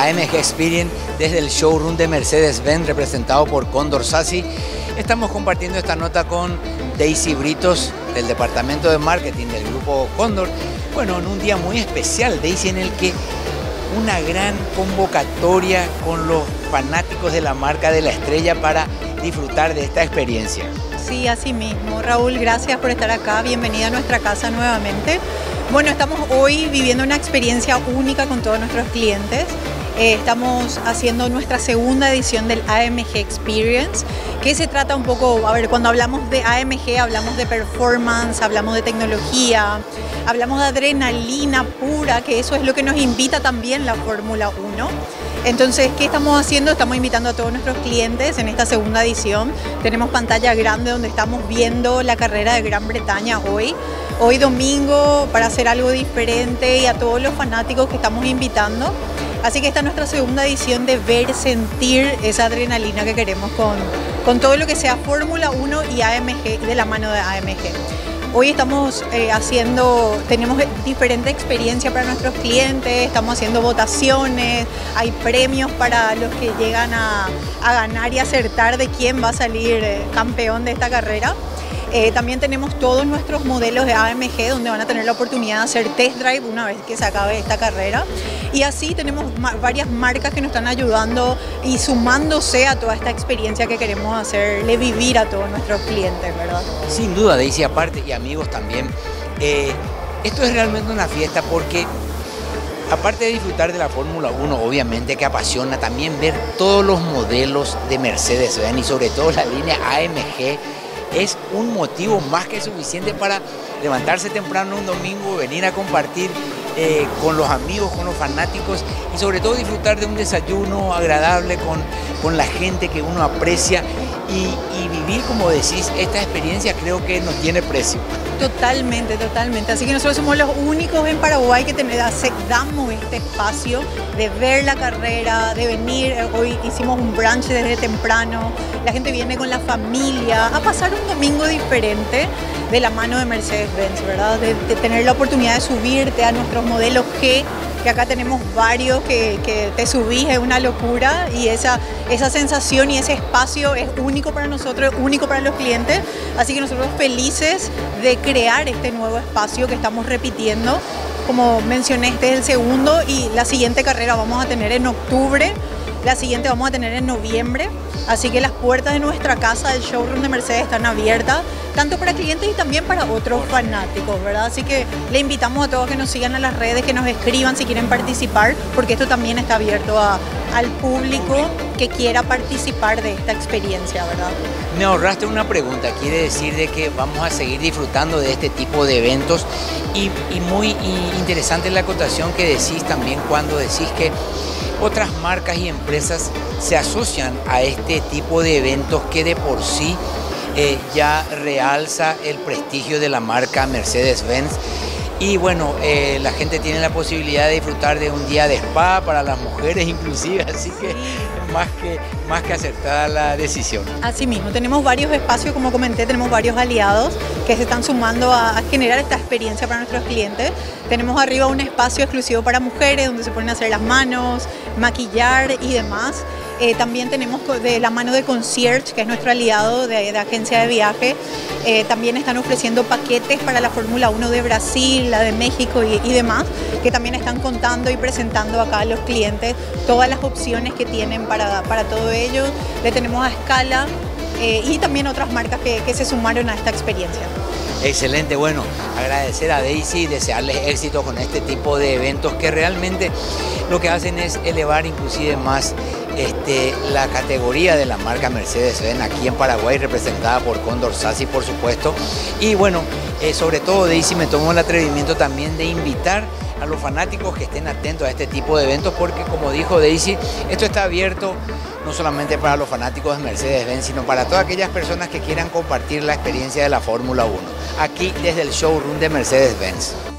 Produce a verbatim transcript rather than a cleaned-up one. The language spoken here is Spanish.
A M G Experience desde el showroom de Mercedes-Benz representado por Condor Sassi. Estamos compartiendo esta nota con Daisy Britos del departamento de marketing del grupo Condor. Bueno, en un día muy especial, Daisy, en el que una gran convocatoria con los fanáticos de la marca de la estrella para disfrutar de esta experiencia. Sí, así mismo. Raúl, gracias por estar acá. Bienvenida a nuestra casa nuevamente. Bueno, estamos hoy viviendo una experiencia única con todos nuestros clientes. Eh, estamos haciendo nuestra segunda edición del A M G Experience, que se trata un poco, a ver, cuando hablamos de A M G hablamos de performance, hablamos de tecnología, hablamos de adrenalina pura, que eso es lo que nos invita también la Fórmula uno. Entonces, ¿qué estamos haciendo? Estamos invitando a todos nuestros clientes en esta segunda edición. Tenemos pantalla grande donde estamos viendo la carrera de Gran Bretaña hoy. Hoy domingo, para hacer algo diferente, y a todos los fanáticos que estamos invitando. Así que esta es nuestra segunda edición de ver, sentir esa adrenalina que queremos con, con todo lo que sea Fórmula uno y A M G, de la mano de A M G. Hoy estamos eh, haciendo, tenemos diferentes experiencias para nuestros clientes, estamos haciendo votaciones, hay premios para los que llegan a, a ganar y acertar de quién va a salir eh, campeón de esta carrera. Eh, también tenemos todos nuestros modelos de A M G donde van a tener la oportunidad de hacer test drive una vez que se acabe esta carrera. Y así tenemos varias marcas que nos están ayudando y sumándose a toda esta experiencia que queremos hacerle vivir a todos nuestros clientes, ¿verdad? Sin duda, Daisy, aparte, y amigos también, eh, esto es realmente una fiesta porque aparte de disfrutar de la Fórmula uno, obviamente que apasiona, también ver todos los modelos de Mercedes-Benz y sobre todo la línea A M G es un motivo más que suficiente para levantarse temprano un domingo, venir a compartir eh, con los amigos, con los fanáticos y sobre todo disfrutar de un desayuno agradable con, con la gente que uno aprecia y, y vivir, como decís, esta experiencia creo que no tiene precio. Totalmente, totalmente. Así que nosotros somos los únicos en Paraguay que tenemos, damos este espacio de ver la carrera, de venir. Hoy hicimos un brunch desde temprano. La gente viene con la familia a pasar un domingo diferente de la mano de Mercedes-Benz, ¿verdad? De, de tener la oportunidad de subirte a nuestros modelos G, que acá tenemos varios que, que te subís, es una locura y esa, esa sensación y ese espacio es único para nosotros, es único para los clientes. Así que nosotros felices de crear este nuevo espacio que estamos repitiendo. Como mencioné, este es el segundo y la siguiente carrera vamos a tener en octubre. La siguiente vamos a tener en noviembre, así que las puertas de nuestra casa, del showroom de Mercedes, están abiertas, tanto para clientes y también para otros fanáticos, ¿verdad? Así que le invitamos a todos que nos sigan a las redes, que nos escriban si quieren participar, porque esto también está abierto a, al público que quiera participar de esta experiencia, ¿verdad? Me ahorraste una pregunta, quiere decir de que vamos a seguir disfrutando de este tipo de eventos y, y muy y interesante la acotación que decís también cuando decís que otras marcas y empresas se asocian a este tipo de eventos que de por sí eh, ya realza el prestigio de la marca Mercedes-Benz. Y bueno, eh, la gente tiene la posibilidad de disfrutar de un día de spa para las mujeres inclusive, así que más que, más que acertada la decisión. Así mismo, tenemos varios espacios, como comenté, tenemos varios aliados que se están sumando a, a generar esta experiencia para nuestros clientes. Tenemos arriba un espacio exclusivo para mujeres donde se pueden hacer las manos, maquillar y demás. Eh, también tenemos de la mano de Concierge, que es nuestro aliado de, de agencia de viaje. Eh, también están ofreciendo paquetes para la Fórmula uno de Brasil, la de México y, y demás, que también están contando y presentando acá a los clientes todas las opciones que tienen para, para todo ello. Le tenemos a Scala eh, y también otras marcas que, que se sumaron a esta experiencia. Excelente, bueno, agradecer a Daisy y desearles éxito con este tipo de eventos que realmente lo que hacen es elevar inclusive más este, la categoría de la marca Mercedes-Benz aquí en Paraguay, representada por Condor Sassi, por supuesto. Y bueno, eh, sobre todo Daisy me tomó el atrevimiento también de invitar a los fanáticos que estén atentos a este tipo de eventos porque, como dijo Daisy, esto está abierto no solamente para los fanáticos de Mercedes-Benz, sino para todas aquellas personas que quieran compartir la experiencia de la Fórmula uno, aquí desde el showroom de Mercedes-Benz.